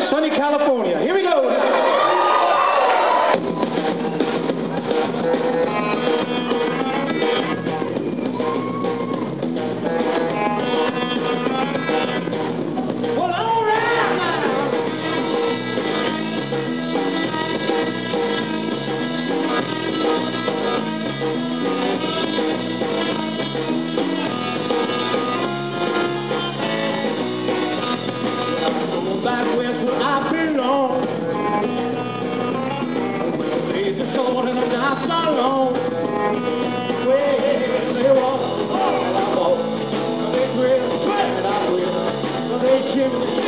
sunny California. Here we go. Back where I belong. Well, baby, short and I'm not so long. Well, they walk, and I walk. They drill, and I will. They shimmy.